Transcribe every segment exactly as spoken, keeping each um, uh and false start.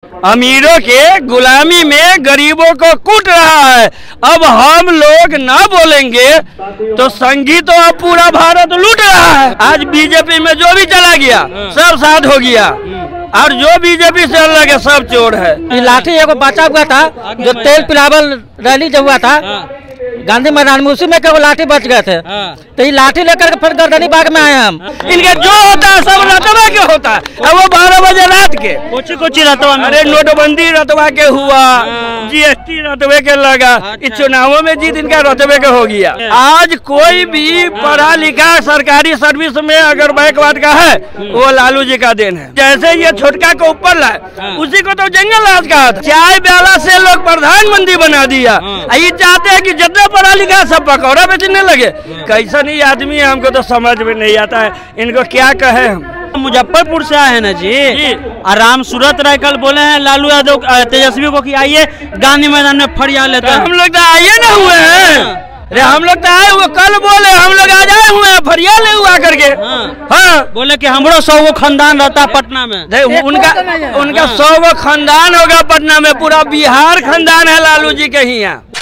अमीरों के गुलामी में गरीबों को कूट रहा है। अब हम लोग ना बोलेंगे तो संघी तो अब पूरा भारत लूट रहा है। आज बीजेपी में जो भी चला गया सब साथ हो गया, और जो बीजेपी से अलग है सब चोर है। ये लाठी एगो बचा हुआ था जो तेल पिलावल रैली जो हुआ था गांधी मैदान में, उसी में केवल लाठी बच गए थे। तो ये लाठी लेकर फिर गर्दनी बाग में आए हम। इनके जो होता है सब रतवा के होता है। अब वो बारह बजे रात के कोची कोची रतवा, अरे नोटबंदी रतवा के हुआ, जीएसटी रतवे के लगा, इस चुनावों में जीत इनका रतवे के हो गया। आज कोई भी पढ़ा लिखा सरकारी सर्विस में अगर बैकवर्ड का है वो लालू जी का देन है। जैसे ये छोटका को ऊपर लाए उसी को तो जंगल राज कहा था। चाय प्याला से लोग प्रधानमंत्री बना दिया। ये चाहते हैं कि जितना पढ़ा लिखा सब पकौड़ा बेचने लगे। कैसा नहीं आदमी है, हमको तो समझ में नहीं आता है इनको क्या कहे। हम मुजफ्फरपुर से आए हैं ना जी, जी। आराम सूरत राय कल बोले हैं लालू यादव तेजस्वी को कि आइए गांधी मैदान में फरिया लेते हैं। हम लोग तो आइए ना हुए हैं, अरे हम लोग तो आए हुए, कल बोले हम लोग आज आए हुए हैं फरिया ले हुआ करके। हाँ, हाँ। बोले कि हमारा सौ वो खानदान रहता है पटना में। उनका उनका सौ वो खानदान होगा पटना में, पूरा बिहार खानदान है लालू जी के ही यहाँ।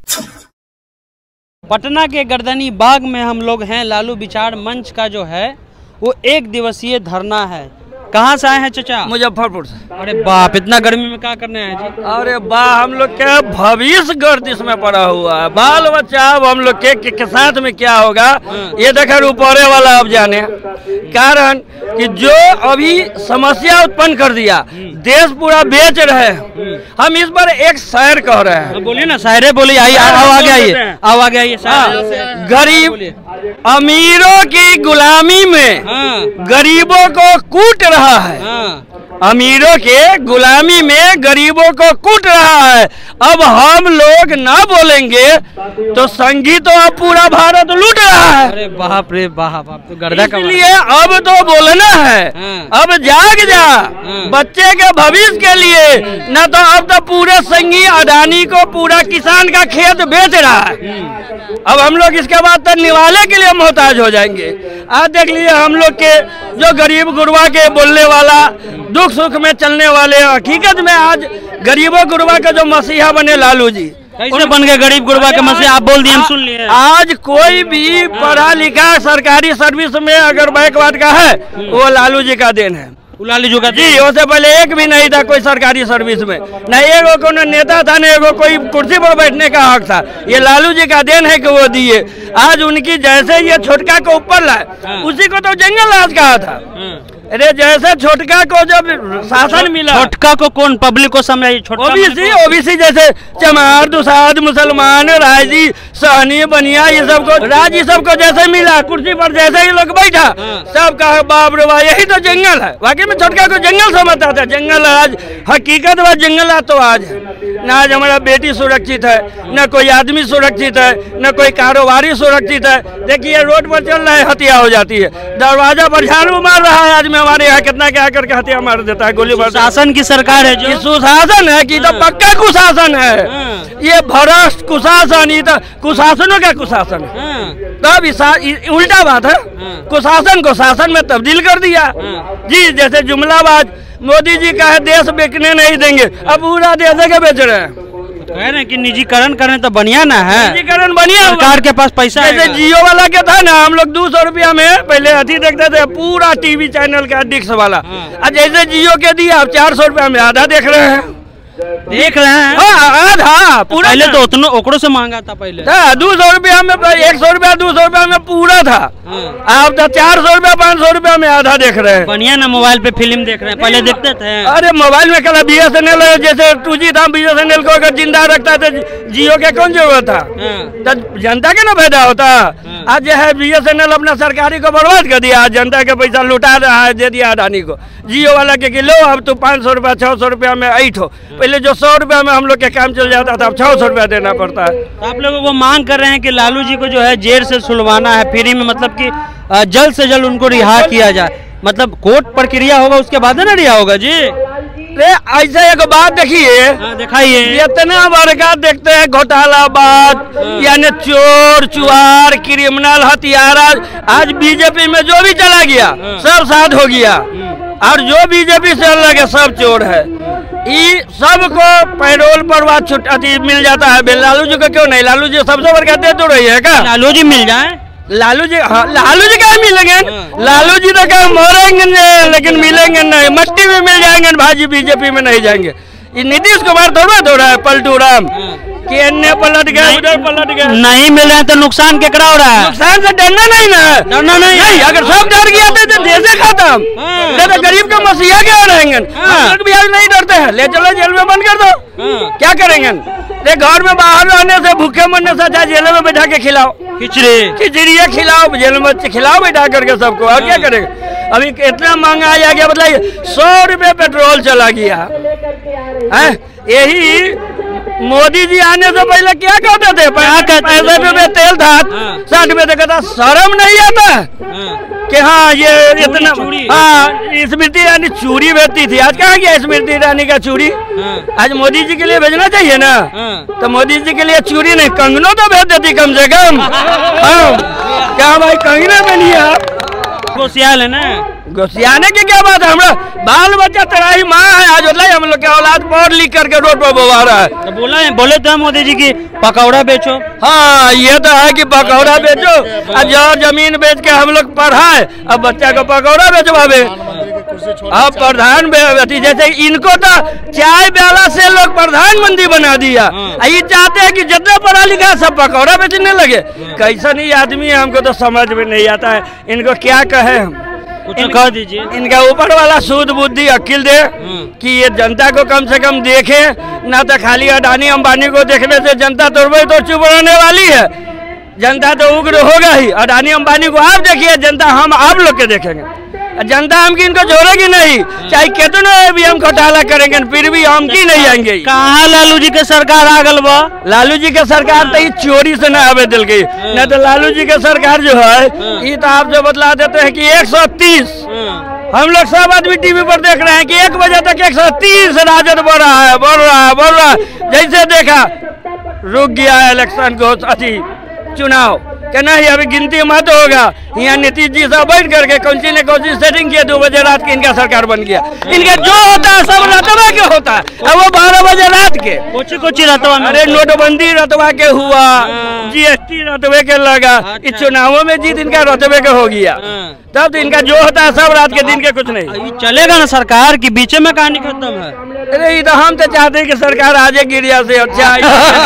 पटना के गर्दनी बाग में हम लोग हैं। लालू विचार मंच का जो है वो एक दिवसीय धरना है। कहाँ से आए हैं चाचा? मुजफ्फरपुर से। अरे बाप, इतना गर्मी में क्या करने आए जी? अरे बा, हम लोग के भविष्य गर्दिश में पड़ा हुआ है। बाल बच्चा अब हम लोग के, के, के साथ में क्या होगा ये देखकर ऊपरे वाला अब जाने। कारण कि जो अभी समस्या उत्पन्न कर दिया, देश पूरा बेच रहे हैं। हम इस पर एक शायर कह रहे हैं। बोलिए ना, शायरे बोलिए। आइए आओ आगे आइए, आओ आगे आइए। गरीब अमीरों की गुलामी में गरीबों को कूट रहा है। अमीरों के गुलामी में गरीबों को कूट रहा है। अब हम लोग ना बोलेंगे तो संघी तो अब पूरा भारत लूट रहा है। अरे बाप रे बाप, तो गर्दा का। इसलिए अब तो बोलना है, अब जाग जा बच्चे के भविष्य के लिए। न तो अब तो पूरे संघी अडानी को पूरा किसान का खेत बेच रहा है। अब हम लोग इसके बाद तो निवाले के लिए मोहताज हो जाएंगे। आज देख लीजिए हम लोग के जो गरीब गुरबा के बोलने वाला, दुख सुख में चलने वाले, हकीकत में आज गरीबों गुरबा का जो मसीहा बने लालू जी। कैसे बन गए गरीब गुरबा के मसीहा? आप बोल दिए, हम सुन लिए। आज कोई भी पढ़ा लिखा सरकारी सर्विस में अगर बैकवर्ड का है वो लालू जी का देन है। लालू जी का जी, उससे पहले एक भी नहीं था कोई सरकारी सर्विस में, न एगो कोई नेता था, न एगो कोई कुर्सी पर बैठने का हक था। ये लालू जी का देन है कि वो दिए। आज उनकी जैसे ये छोटका को ऊपर लाए उसी को तो जंगल राज कहा था। अरे जैसे छोटका को जब शासन मिला, छोटका को कौन पब्लिक को समझाइए? ओबीसी ओबीसी जैसे चमार, दुसाद, मुसलमान, राजी, सहनी, बनिया, ये सबको राजी सबको जैसे मिला, कुर्सी पर जैसे ही लोग बैठा सब कहा बाप रे वाह यही तो जंगल है। वाकई में छोटका को जंगल समझता था। जंगल आज हकीकत में जंगल है तो आज न आज हमारा बेटी सुरक्षित है, न कोई आदमी सुरक्षित है, न कोई कारोबारी सुरक्षित है। देखिए रोड पर चल रहा है हत्या हो जाती है, दरवाजा पर झाड़ू मार रहा है, आज में हमारे यहाँ कितना क्या करके हत्या मार देता है, गोली मार। शासन की सरकार है जो सुशासन है कि तो पक्का कुशासन है। ये भ्रष्ट कुशासन, ये तो कुशासनों का कुशासन है। तब उल्टा बात है, कुशासन को शासन में तब्दील कर दिया जी। जैसे जुमलाबाज मोदी जी का है देश बेचने नहीं देंगे, अब पूरा देश के बेच रहे हैं। कह रहे कि निजीकरण करें तो बढ़िया ना है, निजीकरण बढ़िया, सरकार के पास पैसा है। जैसे जियो वाला के था ना, हम लोग दो सौ रुपया में पहले अथी देखते थे पूरा टीवी चैनल का डिक्स वाला। अब जैसे जियो के दिया अब चार सौ रुपया में आधा देख रहे हैं। देख रहे हैं आधा पूरा। पहले तो उतना ओकड़ों से मांगा था, पहले दो सौ रुपया में, एक सौ रुपया दो सौ रुपया में पूरा था। अब तो चार सौ रुपया पाँच सौ रुपया में आधा देख रहे हैं। बढ़िया ना, मोबाइल पे फिल्म देख रहे हैं, पहले देखते थे। अरे मोबाइल में कल बी एस एन एल जैसे टू जी था, बी एस एन एल को अगर जिंदा रखता तो जियो के कौन जरूरत था? तो जनता के ना फायदा होता। आज जो है बी एस एन एल अपना सरकारी को बर्बाद कर दिया, जनता के पैसा लुटा रहा है, दे दिया अडानी को। जियो वाला के लो अब तो पाँच सौ रुपया छह सौ रुपया में ऐठ हो, पहले जो सौ रुपया में हम लोग के काम चल जाता था अब छह सौ रुपया देना पड़ता है। तो आप लोगों को मांग कर रहे हैं कि लालू जी को जो है जेल से छुड़वाना है फ्री में, मतलब कि जल्द से जल्द उनको रिहा किया जाए। मतलब कोर्ट प्रक्रिया होगा उसके बाद ना रिहा होगा जी। ऐसा एक बात देखिए, दिखाइए, इतना बड़का देखते हैं घोटालाबाज, यानी चोर चुहार क्रिमिनल हथियारा। आज बीजेपी में जो भी चला गया सब साथ हो गया, और जो बीजेपी से अलग है सब चोर है। ये सबको पैरोल पर बात छुट अति मिल जाता है। लालू जी को क्यों नहीं? लालू जी सबसे बड़ कहते तो रही है क्या? लालू जी मिल जाए, लालू जी हाँ, लालू जी क्या मिलेंगे? लालू जी तो क्या मरेंगे लेकिन मिलेंगे नहीं। मट्टी में मिल जाएंगे, भाजी बीजेपी में नहीं जाएंगे। नीतीश कुमार थोड़ा थोड़ा है पलटू राम कि अन्य पलट गए उधर पलट गए। नहीं मिल रहे हैं तो नुकसान क्या करा हो रहा है? नुकसान से डरना नहीं ना, डरना नहीं, नहीं। अगर सब डर गया तो देश खत्म, नहीं तो गरीब का मसीहा क्या रहेंगे? हम भी आज नहीं डरते हैं, ले चलो जेल में बंद कर दो, क्या करेंगे? ये घर में बाहर रहने से भूखे मरने से अच्छा जेल में बैठा के खिलाओ, खिचड़ी खिचड़िया खिलाओ, जेल में खिलाओ बैठा करके सबको, और क्या करेंगे? अभी इतना महंगाई आ गया, मतलब सौ रुपए पेट्रोल चला गया है। यही मोदी जी आने से पहले क्या कहते थे? पैंसठ रुपए तेल था, साठ रुपए तो कहता शर्म नहीं आता कि हाँ ये इतना। हाँ, स्मृति ईरानी चूड़ी बेचती थी, आज कहाँ गया स्मृति ईरानी का चूड़ी? आज मोदी जी के लिए भेजना चाहिए ना, तो मोदी जी के लिए चूड़ी नहीं कंगनों तो भेज देती कम से कम। हाँ, क्या भाई कंगने में नहीं है आप? गोसियाल है ना, गोसियाने की क्या बात है? हमारा बाल बच्चा तेराही माँ है, आज मतलब हम लोग के औलाद पढ़ लिख करके रोड पर बोवा रहा है। तो बोला है, बोले तो मोदी जी की पकौड़ा बेचो। हाँ, ये तो है कि पकौड़ा बेचो, और जो जमीन बेच के हम लोग पढ़ाए, अब बच्चा को पकौड़ा बेचवावे। अब प्रधान जैसे इनको तो चाय प्याला से लोग प्रधानमंत्री बना दिया, ये चाहते हैं कि जितना पढ़ा लिखा सब पकौड़ा बेचने लगे। कैसा नहीं आदमी है, हमको तो समझ में नहीं आता है। इनको क्या कहे हम? कुछ कह दीजिए। इनका ऊपर वाला सूद बुद्धि अक्ल दे कि ये जनता को कम से कम देखे, ना तो खाली अडानी अंबानी को देखने से जनता तो तो चुप रहने वाली है। जनता तो उग्र होगा ही। अडानी अंबानी को आप देखिए, जनता हम आप लोग के देखेंगे। जनता हम की इनको छोड़ेगी नहीं, चाहे कितना भी हम घोटाला करेंगे फिर भी हम की नहीं आएंगे। कहाँ लालू जी के सरकार आ गल बा? लालू जी के सरकार तो चोरी से न आवे दिल गई, न तो लालू जी के सरकार जो है ये तो आप जो बतला देते हैं कि एक सौ तीस हम लोग सब आदमी टीवी पर देख रहे हैं कि एक बजे तक एक सौ तीस राजद बढ़ रहा है बढ़ रहा है बढ़ रहा है। जैसे देखा रुक गया इलेक्शन को अति चुनाव क्या नहीं, अभी गिनती मत होगा। यहाँ नीतीश जी सब बैठ करके कौन सी ने कौन सी सेटिंग किया, दो बजे रात की इनका सरकार बन गया। इनका जो होता है सब रतवा के होता है, अब वो बारह बजे रात के कोची कोची रतवा। अरे नोटबंदी रतवा के हुआ, जीएसटी रतवे के लगा, इस चुनावों में जीत इनका रतवे के हो गया। तब तो इनका जो होता है सब रात के दिन के कुछ नहीं चलेगा ना। सरकार की बीच में कहानी खत्म है। अरे ये तो हम तो चाहते हैं कि सरकार आ जाए गिरिया से अच्छा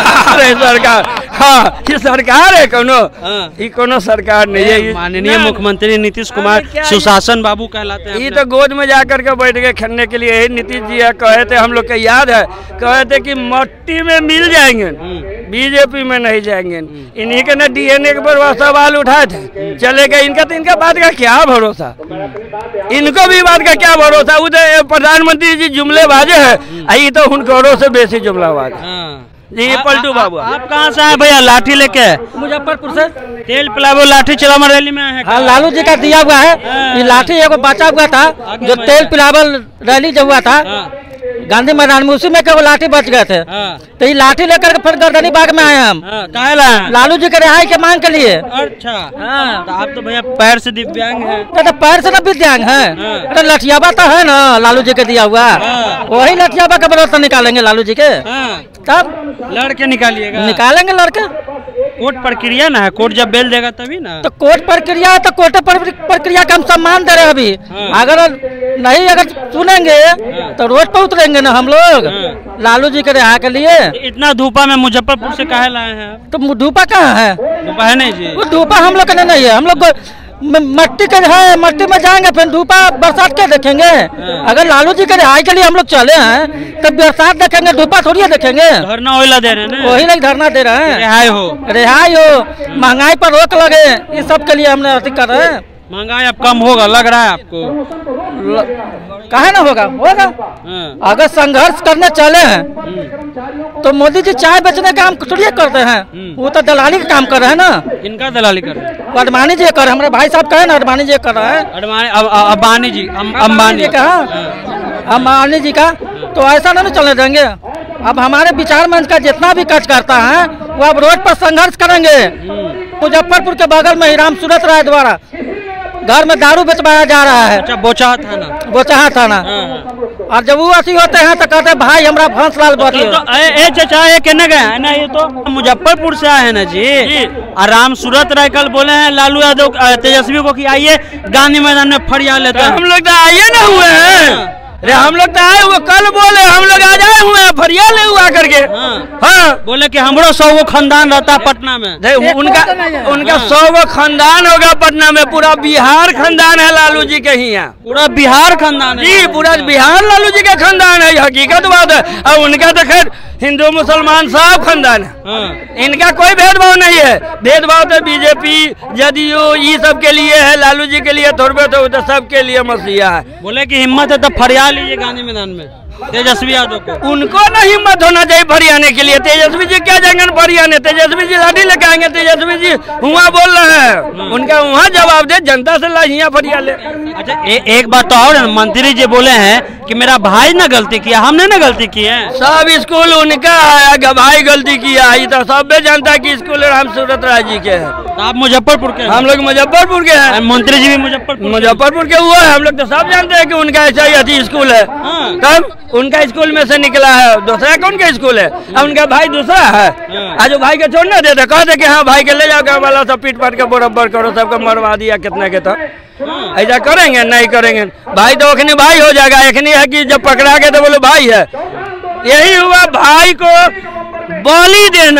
सरकार। हाँ, ये सरकार है कोनो, ये कोनो सरकार नहीं है। माननीय मुख्यमंत्री नीतीश कुमार सुशासन बाबू कहलाते हैं। ये तो गोद में जा करके बैठ गए खेलने के लिए। यही नीतीश जी है, कहे थे हम लोग के याद है, कहे थे कि मट्टी में मिल जाएंगे, बीजेपी में नहीं जाएंगे। इन्हीं के ना डीएनए के पर सवाल उठाए थे, चले गए। इनका तो इनका बात का क्या भरोसा, इनको भी बात का क्या भरोसा। उधर प्रधानमंत्री जी जुमले बाजे है, आई तो उनको से बेसी जुमला बाज जी। पलटू बाबू, आप कहाँ से आए भैया? लाठी लेके? मुजफ्फरपुर से। तेल पिलावो लाठी चलावा रैली में है। हाँ, लालू जी का दिया हुआ है। ये लाठी एगो बचा हुआ था, जो तेल पिलावल रैली जो हुआ था गांधी मैदान में, उसी में के वो लाठी बच गए थे। तो ये लाठी लेकर के फिर गर्दनी बाग में आए हम। काहे लाए? लालू जी के रिहाई के मांग के लिए। अच्छा, हाँ। तो आप तो भैया पैर से दिव्यांग हैं। तो पैर से ना दिव्यांग है, तो लठियाबा तो है ना लालू जी के दिया हुआ, वही लठियाबा का बरोसा निकालेंगे लालू जी के। तब लड़के निकालिएगा? निकालेंगे लड़के। कोर्ट प्रक्रिया ना है, कोर्ट जब बेल देगा तभी ना। तो कोर्ट प्रक्रिया है, तो कोर्ट प्रक्रिया का हम सम्मान दे रहे हैं अभी। अगर नहीं अगर सुनेंगे तो रोड पर उतरेंगे ना हम लोग लालू जी के रिहा के लिए। इतना धूपा में मुजफ्फरपुर से काहे लाए हैं? तो धूपा कहाँ है? धूपा है नहीं जी, वो धूपा हम लोग का नहीं है। हम लोग मट्टी के है, मट्टी में जाएंगे फिर धूपा बरसात के देखेंगे। अगर लालू जी के रिहाई के लिए हम लोग चले हैं तब बरसात देखेंगे, धूपा थोड़ी देखेंगे। धरना वही दे रहे हैं, वही नहीं धरना दे रहे हैं। रिहाई हो रिहाई हो, महंगाई पर रोक लगे, इस सब के लिए हमने अति कर रहे हैं। महंगाई अब कम होगा लग रहा है आपको? काहे ना होगा, होगा। अगर संघर्ष करने चले हैं तो मोदी जी चाय बेचने का काम थोड़ी करते हैं, वो तो दलाली का काम कर रहे हैं ना। इनका दलाली कर रहे हैं? अडवाणी जी कर, हमारे भाई साहब कहे ना अडवाणी जी कर रहे हैं। अडवाणी अंबानी जी, अंबानी जी का, अंबानी जी का। तो ऐसा नहीं चलने देंगे। अब हमारे विचार मंच का जितना भी कच करता है वो अब रोड पर संघर्ष करेंगे। मुजफ्फरपुर के बगल में ही राम सूरत राय द्वारा घर में दारू बेचवाया जा रहा है। अच्छा, बोचाहा थाना? बोचाहा थाना। और जब वो ऐसी होते हैं तो कहते हैं भाई हमारा भंस लाल बची तो ए, ए चचा ये कहने गए है ना, ये तो मुजफ्फरपुर से आए हैं ना जी, जी। और राम सूरत राय कल बोले हैं लालू यादव तेजस्वी को कि आइए गांधी मैदान में फरियाद लेते हैं। हम लोग तो आइए ना हुए हैं, अरे हम लोग तो आए हुए, कल बोले हम लोग आ जाए हुए हैं फरियाद ले हुआ करके। हाँ। हाँ बोले कि हमरो सौ गो खानदान रहता है पटना में। देख, उनका उनका सौ गो खानदान होगा पटना में, पूरा बिहार खानदान है लालू जी के ही यहाँ, पूरा बिहार खानदान है जी पूरा बिहार लालू जी का खानदान है, हकीकत बात है। और उनका तो खैर हिंदू मुसलमान सब खानदान है, हाँ। इनका कोई भेदभाव नहीं है। भेदभाव तो बीजेपी जदयू ये सब के लिए है, लालू जी के लिए थोड़े तो, तो सबके लिए मसीहा है। बोले कि हिम्मत है तो फरियाद लीजिए गांधी मैदान में तेजस्वी यादव को। उनको ना हिम्मत होना चाहिए फरियाने के लिए। तेजस्वी जी क्या जंगन फरियाने, तेजस्वी जी लाठी लेके आएंगे, तेजस्वी जी वहाँ बोल रहे हैं, उनका वहाँ जवाब दे, जनता से लाइया फरिया ले। अच्छा ए, एक बात तो और है, मंत्री जी बोले हैं कि मेरा भाई ना गलती किया, हमने ना गलती की है। सब स्कूल उनका है, भाई गलती किया है, तो सब जनता की स्कूल राम सूरत राय जी के है। तो आप मुजफ्फरपुर के हैं? हम लोग मुजफ्फरपुर के हैं, मंत्री जी भी मुजफ्फरपुर मुजफ्फरपुर के हुआ है। हम लोग तो सब जानते हैं कि उनका ऐसा ही अति स्कूल है, हाँ। तब उनका स्कूल में से निकला है, दूसरा कौन का स्कूल है, और उनका भाई दूसरा है। आज भाई के छोड़ना देते, कहते कि हाँ भाई के ले जाओ गाँव वाला सब पीट पाट के बराबर करो, सबको मरवा दिया कितने के, तो ऐसा करेंगे नहीं करेंगे। भाई तो अखनी भाई हो जाएगा, अखनी है कि जब पकड़ा के तो बोलो भाई है। यही हुआ भाई को बलि देना,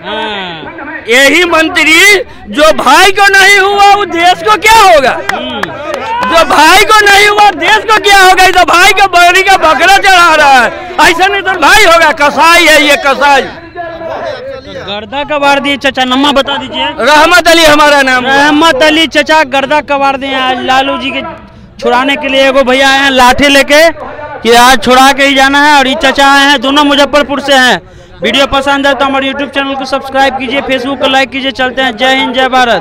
यही मंत्री जो भाई को नहीं हुआ वो देश को क्या होगा, जो भाई को नहीं हुआ देश को क्या होगा। तो भाई का बकरी का बकरा चढ़ा रहा है, ऐसा नहीं तो भाई होगा, कसाई है ये कसाई। गर्दा कबाड़ दिए चचा, नम्मा बता दीजिए। रहमत अली हमारा नाम। रहमत अली चचा गर्दा कबाड़ दिए आज लालू जी के छुड़ाने के लिए। एगो भैया आए हैं लाठी लेके कि आज छुड़ा के ही जाना है, और ये चचा आए हैं, दोनों मुजफ्फरपुर से हैं। वीडियो पसंद है तो हमारे यूट्यूब चैनल को सब्सक्राइब कीजिए, फेसबुक को लाइक कीजिए। चलते हैं, जय हिंद जय भारत।